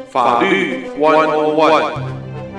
法律101。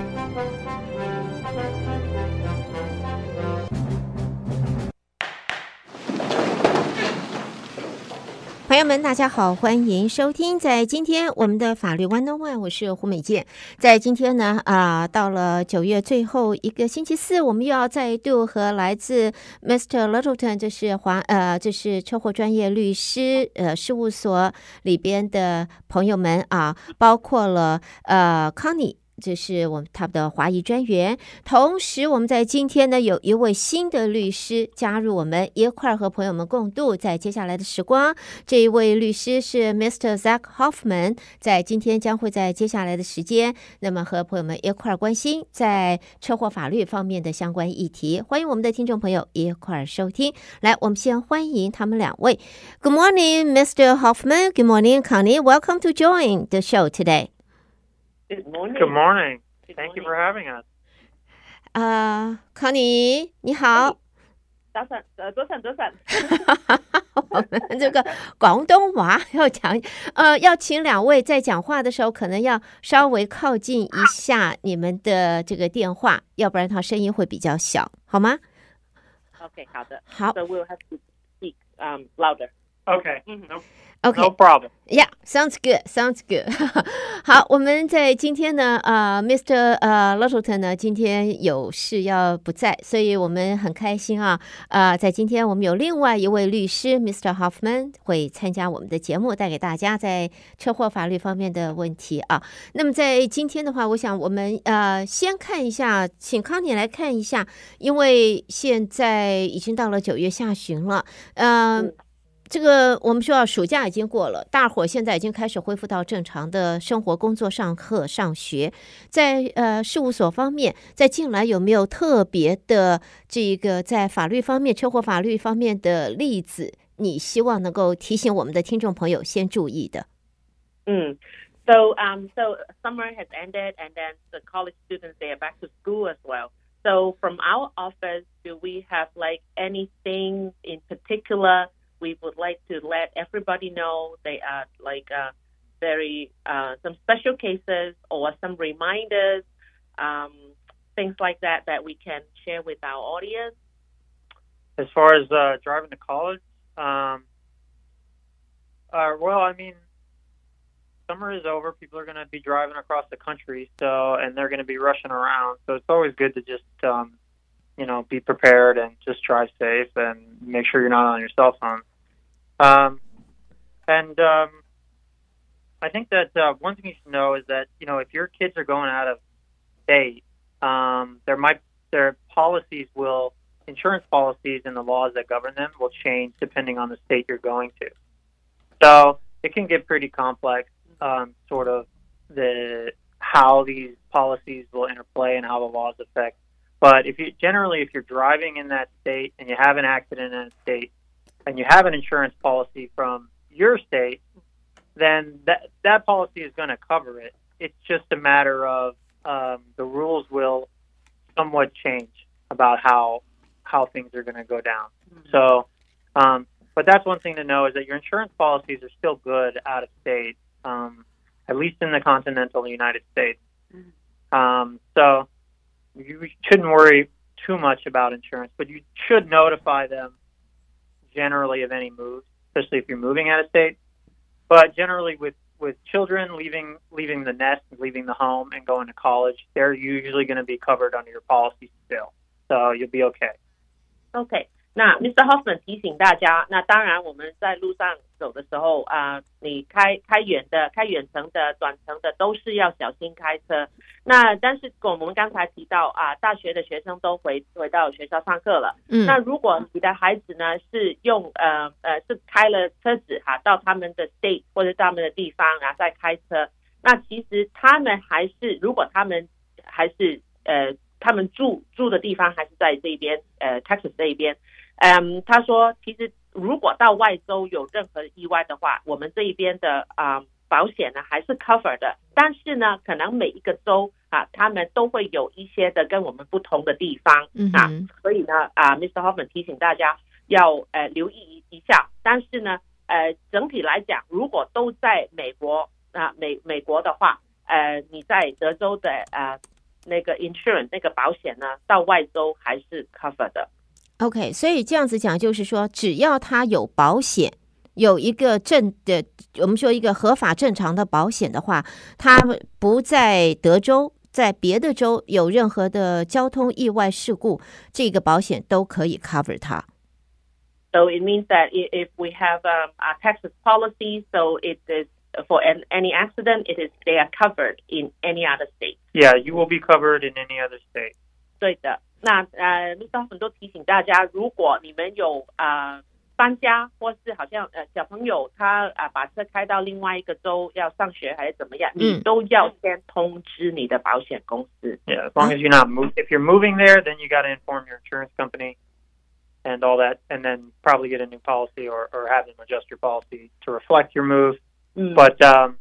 朋友们大家好，欢迎收听在今天我们的法律101，我是胡美健。在今天呢到了9月最后一个星期四，我们又要再度和来自 Mr. Littleton， 这是车祸专业律师事务所里边的朋友们包括了Connie，这是他们的华裔专员。同时我们在今天呢有一位新的律师加入我们，一块和朋友们共度在接下来的时光。这一位律师是 Mr. Zach Hoffman， 在今天将会在接下来的时间那么和朋友们一块关心在车祸法律方面的相关议题。欢迎我们的听众朋友一块收听。来，我们先欢迎他们两位。 Good morning Mr. Hoffman. Good morning Connie. Welcome to join the show today.Good morning. Good morning. Thank you for having us. Connie 你好。 早晨。 我们这个广东话要讲要请两位在讲话的时候可能要稍微靠近一下你们的这个电话，要不然它声音会比较小，好吗？ OK， 好的。 好。 So we'll have to speak louder. Okay. Okay. No problem. Yeah, sounds good. Sounds good. 好，我们在今天呢Mr. Littleton 呢今天有事要不在，所以我们很开心在今天我们有另外一位律师 Mr. Hoffman 会参加我们的节目，带给大家在车祸法律方面的问题那么在今天的话，我想我们先看一下，请康妮来看一下，因为现在已经到了9月下旬了这个我们说暑假已经过了，大伙现在已经开始恢复到正常的生活、工作、上课、上学。在事务所方面，在近来有没有特别的这个在法律方面、车祸法律方面的例子，你希望能够提醒我们的听众朋友先注意的 ？So summer has ended, and then the college students, they are back to school as well. So from our office, do we have like anything in particular?We would like to let everybody know they are like very some special cases or some reminders, things like that we can share with our audience. As far as driving to college, well, I mean, summer is over. People are going to be driving across the country, and they're going to be rushing around. So it's always good to just be prepared and just drive safe and make sure you're not on your cell phone. I think that one thing you should know is that, if your kids are going out of state, their policies insurance policies and the laws that govern them will change depending on the state you're going to. So it can get pretty complex, sort of how these policies will interplay and how the laws affect. But if you're driving in that state and you have an accident in a state, and you have an insurance policy from your state, then that policy is going to cover it. It's just a matter of the rules will somewhat change about how things are going to go down. So, but that's one thing to know is that your insurance policies are still good out of state, at least in the continental United States. So you shouldn't worry too much about insurance, but you should notify them generally of any moves, especially if you're moving out of state. But generally with children leaving the nest, leaving the home and going to college, they're usually going to be covered under your policy still. So you'll be okay. Okay. 那 Mr. Hoffman 提醒大家，那当然我们在路上走的时候你开远程的、短程的都是要小心开车。那但是我们刚才提到大学的学生都回到学校上课了。那如果你的孩子呢是用是开了车子到他们的 state 或者到他们的地方再开车，那其实他们还是如果他们还是他们住的地方还是在这边Texas 这一边。他说其实如果到外州有任何意外的话，我们这一边的保险呢还是 cover 的，但是呢可能每一个州他们都会有一些的跟我们不同的地方所以呢Mr. Hoffman 提醒大家要留意一下。但是呢整体来讲如果都在美国美国的话你在德州的那个 insurance 那个保险呢，到外州还是 cover 的。 OK， 所以这样子讲就是说，只要他有保险，有一个我们说一个合法正常的保险的话，他不在德州，在别的州有任何的交通意外事故，这个保险都可以 cover 他。 So it means that if we have a Texas policy, so it is for any accident, they are covered in any other state. Yeah, you will be covered in any other state. 对的。那Mr. Hoffman 都提醒大家，如果你们有搬家，或是好像小朋友他把车开到另外一个州要上学还是怎么样，你都要先通知你的保险公司。 Yeah, as long as you're not if you're moving there, then you got to inform your insurance company and all that, and then probably get a new policy or have them adjust your policy to reflect your move. But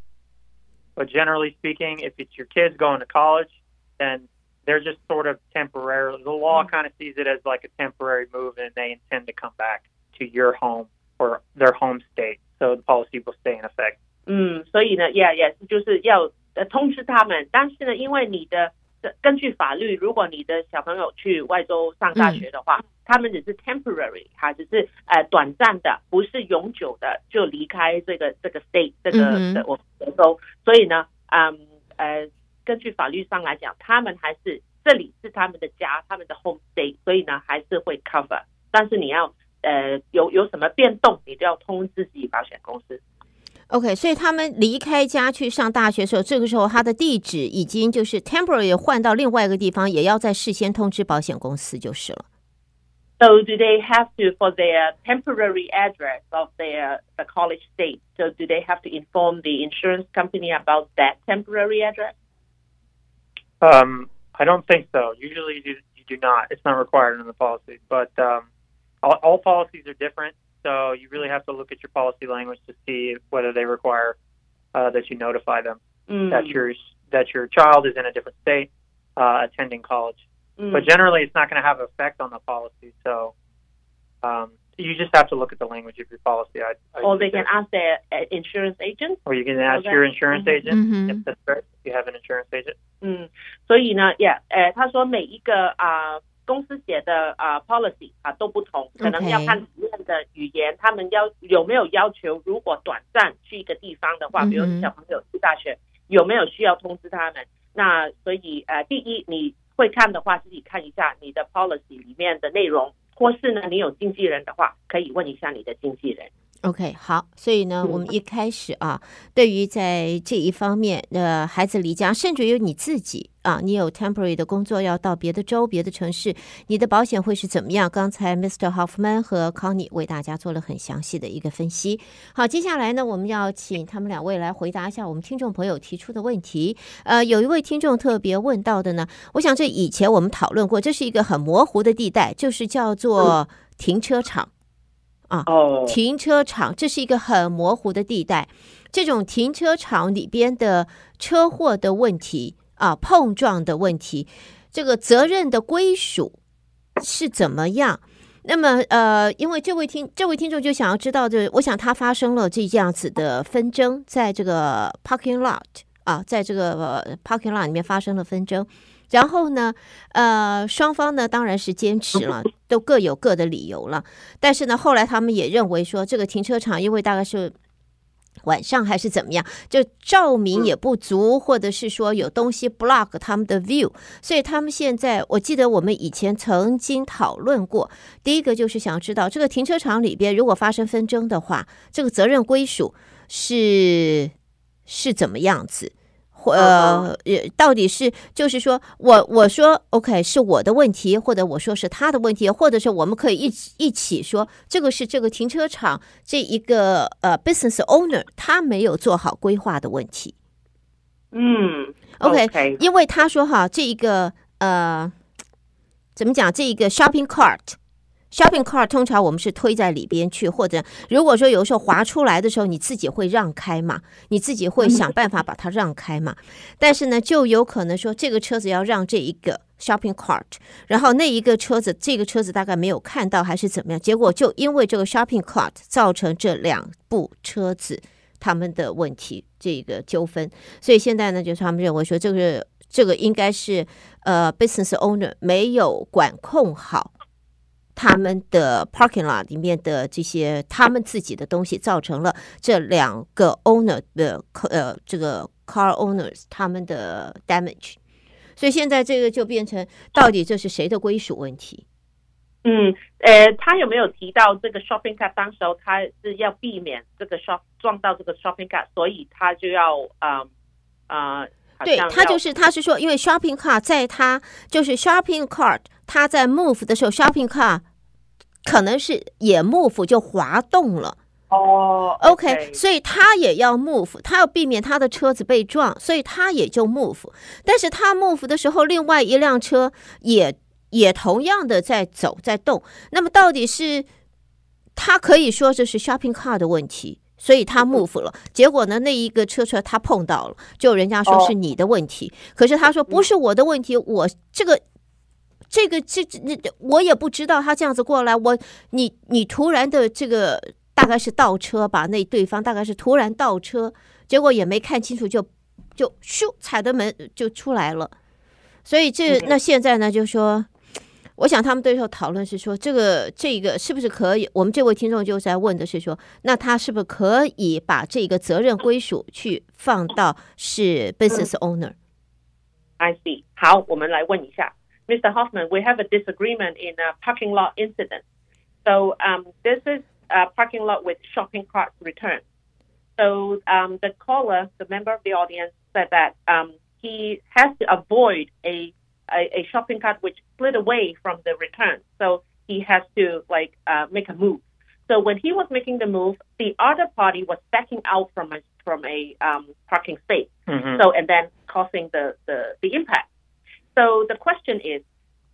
generally speaking, if it's your kids going to college, then they're just sort of temporarily, the law kind of sees it as like a temporary move, and they intend to come back to your home or their home state. So the policy will stay in effect. 所以呢 ，yeah, 就是要通知他们。但是呢，因为你的根据法律，如果你的小朋友去外州上大学的话，他们只是 temporary， 只是短暂的，不是永久的就离开这个 state 这个我们德州。所以呢，根据法律上来讲，他们还是这里是他们的家，他们的 home state， 所以呢还是会 cover。但是你要有什么变动，你都要通知自己保险公司。 OK， 所以他们离开家去上大学的时候，这个时候他的地址已经就是 temporary 换到另外一个地方，也要在事先通知保险公司就是了。 So do they have to, for their temporary address of the college state, so do they have to inform the insurance company about that temporary address? I don't think so. Usually you do not. It's not required in the policy. But all policies are different, so you really have to look at your policy language to see whether they require that you notify them that your child is in a different state attending college. But generally, it's not going to have an effect on the policy. So you just have to look at the language of your policy. Or they can ask their insurance agent. Or you can ask your insurance agent. If that's right, if you have an insurance agent. 所以呢 他说每一个公司写的policy 都不同，可能要看里面的语言，他们有没有要求，如果短暂去一个地方的话，比如小朋友去大学，有没有需要通知他们？那所以第一，你会看的话，自己看一下你的 policy 里面的内容，或是呢，你有经纪人的话，可以问一下你的经纪人。 OK， 好，所以呢，我们一开始对于在这一方面孩子离家，甚至于你自己你有 temporary 的工作要到别的州、别的城市，你的保险会是怎么样？刚才 Mr. Hoffman 和 Connie 为大家做了很详细的一个分析。好，接下来呢，我们要请他们两位来回答一下我们听众朋友提出的问题。有一位听众特别问到的呢，我想这以前我们讨论过，这是一个很模糊的地带，就是叫做停车场。停车场，这是一个很模糊的地带。这种停车场里边的车祸的问题碰撞的问题，这个责任的归属是怎么样？那么因为这位听众就想要知道我想他发生了这样子的纷争，在这个 parking lot 在这个parking lot 里面发生了纷争。然后呢，双方呢当然是坚持了，都各有各的理由了。但是呢，后来他们也认为说，这个停车场因为大概是晚上还是怎么样，就照明也不足，或者是说有东西 block 他们的 view， 所以他们现在，我记得我们以前曾经讨论过，第一个就是想知道这个停车场里边如果发生纷争的话，这个责任归属是怎么样子？到底是就是说我说 OK 是我的问题，或者我说是他的问题，或者是我们可以一起说这个是这个停车场这一个business owner 他没有做好规划的问题。OK， 因为他说这一个怎么讲，这一个 shopping cart 通常我们是推在里边去，或者如果说有时候滑出来的时候你自己会让开嘛，你自己会想办法把它让开嘛。但是呢，就有可能说这个车子要让这一个 shopping cart， 然后那一个车子这个车子大概没有看到还是怎么样，结果就因为这个 shopping cart 造成这两部车子他们的问题这个纠纷，所以现在呢，就是他们认为说这个应该是business owner 没有管控好他们的 parking lot 里面的这些他们自己的东西，造成了这两个 owner 的这个 car owners 他们的 damage。所以现在这个就变成到底这是谁的归属问题？ 他有没有提到这个 shopping cart 当时候他是要避免这个撞到这个 shopping cart， 所以他就要对，他是说，因为 shopping cart 在他就是 shopping cart， 他在 move 的时候 ，shopping cart 可能是也 move 就滑动了。OK， 所以他也要 move， 他要避免他的车子被撞，所以他也就 move。但是他 move 的时候，另外一辆车也同样的在走在动。那么到底是他可以说这是 shopping cart 的问题？所以他 move 了，结果呢，那一个车他碰到了，就人家说是你的问题，可是他说不是我的问题，我这我也不知道他这样子过来，你突然的这个大概是倒车吧，那对方大概是突然倒车，结果也没看清楚就咻踩的门就出来了，所以那现在呢就说。我想他们对头讨论是说，这个是不是可以？我们这位听众就在问的是说，那他是不是可以把这个责任归属去放到是 business owner？I see。好，我们来问一下 Mr. Hoffman. We have a disagreement in a parking lot incident. So this is a parking lot with shopping cart return. So the caller, the member of the audience, said that he has to avoid a shopping cart which slid away from the return. So he has to make a move. So when he was making the move, the other party was backing out from a parking space. So and then causing the impact. So the question is,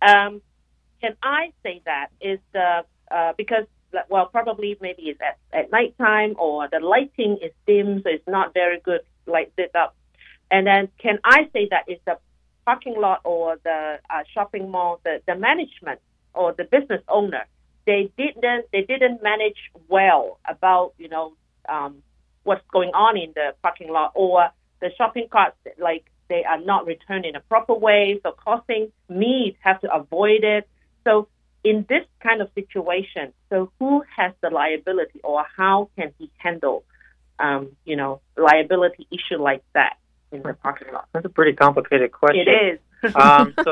can I say that is because probably maybe it's at nighttime or the lighting is dim, so it's not very good light lit up. And then can I say that is the parking lot or the shopping mall, the management or the business owner, they didn't manage well about what's going on in the parking lot, or the shopping carts they are not returned in a proper way, so causing me have to avoid it. So in this kind of situation, so who has the liability, or how can he handle liability issue like that in the parking lot? That's a pretty complicated question. It is. So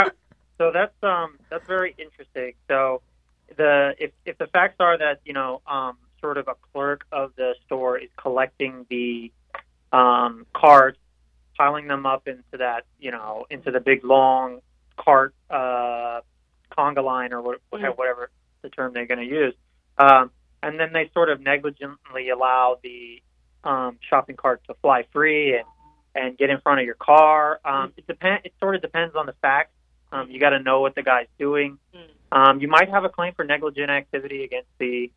that's very interesting. So if the facts are that sort of a clerk of the store is collecting the carts, piling them up into that into the big long cart conga line or whatever the term they're going to use, and then they sort of negligently allow the shopping cart to fly free and get in front of your car. It sort of depends on the facts. You got to know what the guy's doing. You might have a claim for negligent activity against the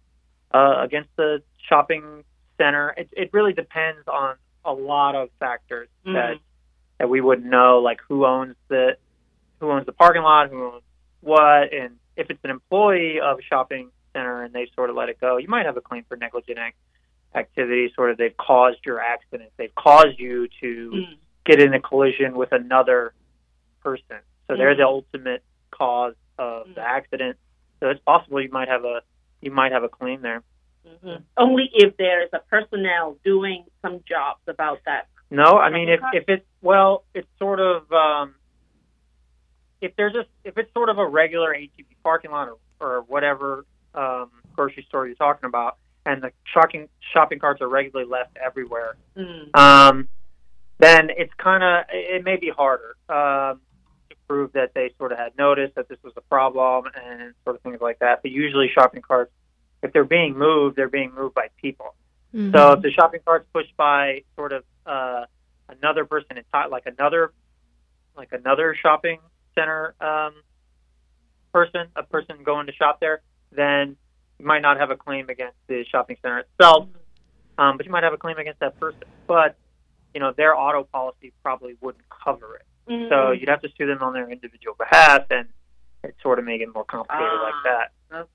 shopping center. It really depends on a lot of factors that we wouldn't know, like who owns the parking lot, who owns what, and if it's an employee of a shopping center and they sort of let it go, you might have a claim for negligent activity. Sort of they've caused your accident. They've caused you to get in a collision with another person. So they're the ultimate cause of the accident. So it's possible you might have a claim there. Only if there is a personnel doing some jobs about that. No, I mean if it's sort of if it's sort of a regular HEB parking lot or whatever grocery store you're talking about, and the shopping carts are regularly left everywhere, then it may be harder to prove that they sort of had noticed that this was a problem and sort of things like that. But usually shopping carts, if they're being moved by people. So if the shopping cart's pushed by sort of another person inside, like another shopping center a person going to shop there, then you might not have a claim against the shopping center itself, but you might have a claim against that person. But their auto policy probably wouldn't cover it. So you'd have to sue them on their individual behalf, and it sort of make it more complicated like that. Okay.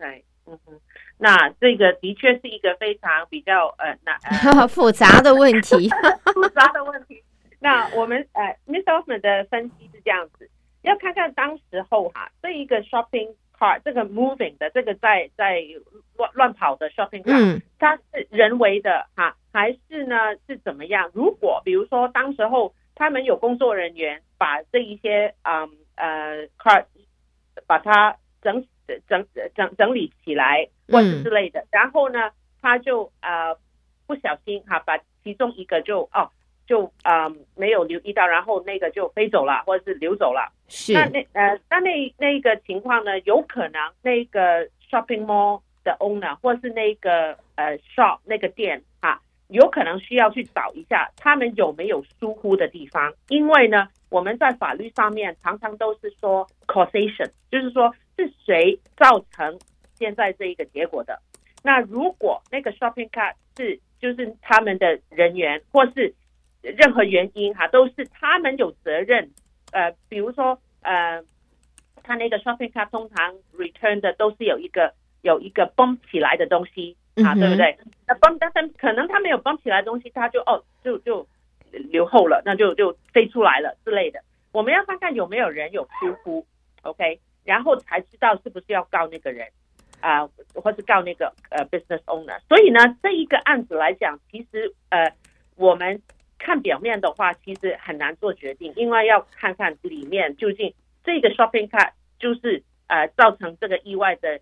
那这个的确是一个非常比较复杂的问题。 复杂的问题。那我们Mr. Hoffman 的分析是这样子，要看看当时候这一个 shopping cart 这个 moving 的这个在乱跑的 shopping cart，它是人为的还是呢是怎么样？如果比如说当时候他们有工作人员把这一些cart 把它整理起来或是之类的，然后呢他就不小心把其中一个就没有留意到，然后那个就飞走了或者是流走了。 是那个情况呢，有可能那个 shopping mall 的 owner 或是那个shop 那个店有可能需要去找一下他们有没有疏忽的地方，因为呢我们在法律上面常常都是说 causation， 就是说是谁造成现在这一个结果的。那如果那个 shopping cart 就是他们的人员或是任何原因都是他们有责任，比如说他那个 shopping cart 通常 return 的都是有一个绷起来的东西对不对？那但是可能他没有绷起来的东西，他就留后了，那就飞出来了之类的。我们要看看有没有人有疏忽 ，OK， 然后才知道是不是要告那个人或是告那个business owner。所以呢，这一个案子来讲，其实我们看表面的话，其实很难做决定，因为要看看里面究竟这个 shopping cart 就是造成这个意外的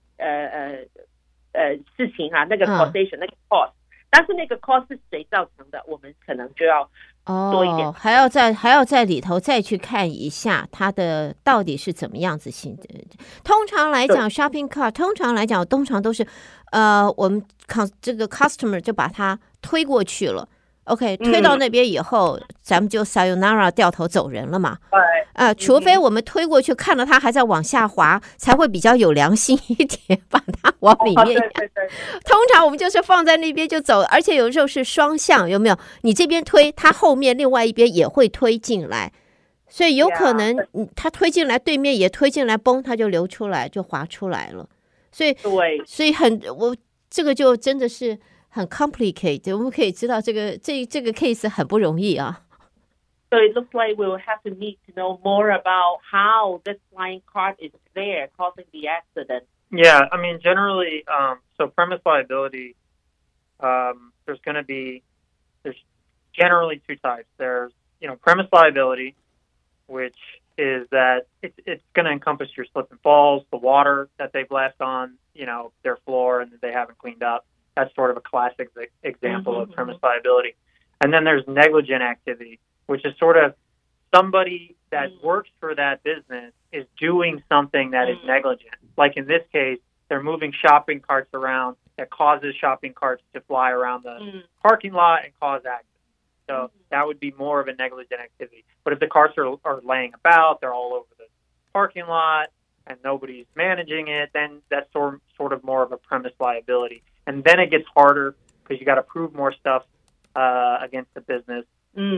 事情那个 causation 那个 cost， 但是那个 cost 是谁造成的，我们可能就要多一点， 还要在里头再去看一下它的到底是怎么样子性的。通常来讲 shopping cart 通常都是我们这个 customer 就把它推过去了。OK， 推到那边以后，咱们就 sayonara 掉头走人了嘛。除非我们推过去看到他还在往下滑，才会比较有良心一点，把它往里面。 对。 通常我们就是放在那边就走，而且有时候是双向，有没有？你这边推，他后面另外一边也会推进来，所以有可能他推进来，对面也推进来，崩，他就流出来，就滑出来了。所以这个就真的是很 complicated， 我们可以知道这个 case 很不容易啊。 So it looks like we will have to need to know more about how this flying cart is there causing the accident. Yeah, I mean, generally, so premise liability, there's generally two types. There's, premise liability, which is that it's going to encompass your slip and falls, the water that they've left on, their floor and that they haven't cleaned up. That's sort of a classic example of premise liability. And then there's negligent activity, which is sort of somebody that works for that business is doing something that is negligent. Like in this case, they're moving shopping carts around that causes shopping carts to fly around the parking lot and cause accidents. So that would be more of a negligent activity. But if the carts are laying about, they're all over the parking lot, and nobody's managing it, then that's sort of more of a premise liability. And then it gets harder because you got to prove more stuff against the business.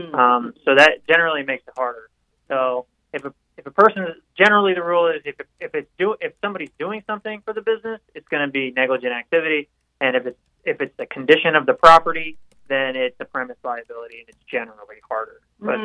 So that generally makes it harder. So if a person, generally the rule is if somebody's doing something for the business, it's going to be negligent activity, and if it's the condition of the property, then it's a premise liability, and it's generally harder.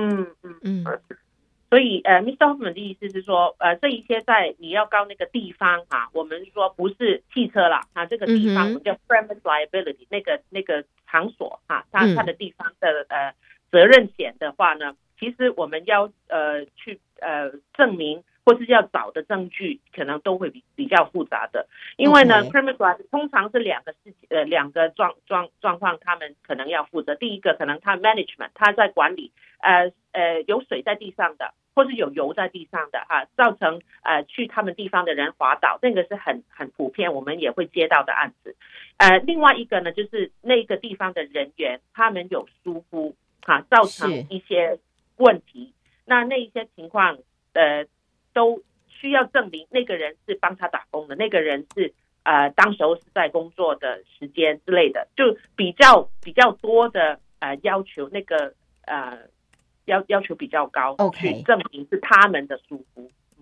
But 所以Mr. Hoffman 的意思是说这一些在你要告那个地方我们说不是汽车啦这个地方我们叫 premise liability 那个场所它的地方的责任险的话呢，其实我们要去证明或是要找的证据可能都会比较复杂的，因为呢 premise liability 通常是两个状况他们可能要负责。第一个可能他 management 他在管理有水在地上的或是有油在地上的造成去他们地方的人滑倒，这个是很普遍我们也会接到的案子。另外一个呢就是那个地方的人员他们有疏忽造成一些问题，那一些情况都需要证明那个人是帮他打工的，那个人是当时候是在工作的时间之类的，就比较多的要求，那个要求比较高去证明是他们的疏忽。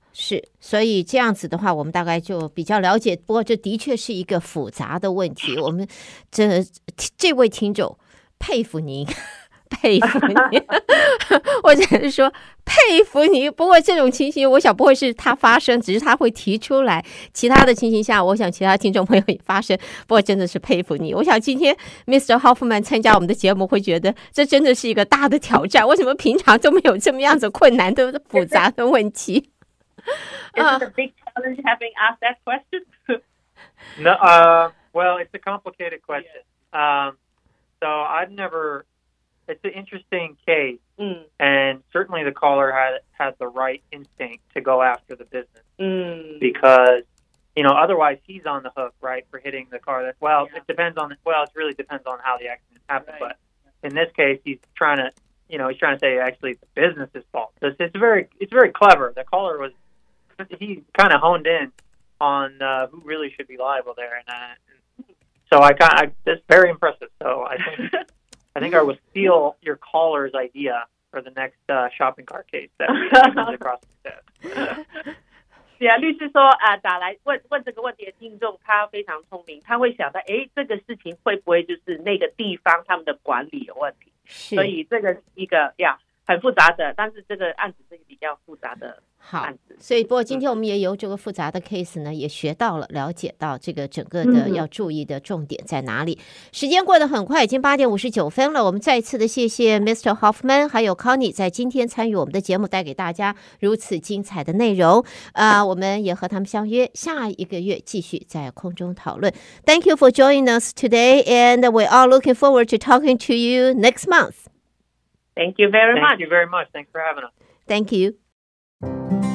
是，所以这样子的话，我们大概就比较了解。不过这的确是一个复杂的问题。我们这位听众佩服您，佩服您，我只是说佩服您。不过这种情形，我想不会是他发生，只是他会提出来。其他的情形下，我想其他听众朋友也发生。不过真的是佩服你。我想今天 Mr. Hoffman 参加我们的节目，会觉得这真的是一个大的挑战。为什么平常都没有这么样子困难的复杂的问题？ Is it a big challenge having asked that question? No, well, it's a complicated question. So I've never. It's an interesting case, and certainly the caller had the right instinct to go after the business because otherwise he's on the hook, right, for hitting the car. It depends on. Well, it really depends on how the accident happened, but in this case, he's trying to say actually it's the business's fault. It's very clever. The caller he kind of honed in on who really should be liable there, and so it's very impressive. So I think I will steal your caller's idea for the next shopping cart case that comes across the desk. 是啊，律师说打来问这个问题的听众，他非常聪明，他会想到，这个事情会不会就是那个地方他们的管理有问题？所以这个是一个很复杂的，但是这个案子是比较复杂的案子。 所以不过今天我们也由这个复杂的 case 呢，也学到了，了解到这个整个的要注意的重点在哪里。时间过得很快，已经8点59分了。我们再一次的谢谢 Mr. Hoffman 还有 Connie 在今天参与我们的节目，带给大家如此精彩的内容。我们也和他们相约下一个月继续在空中讨论。Thank you for joining us today, and we're all looking forward to talking to you next month. Thank you very much. Thank you very much. Thanks for having us. Thank you.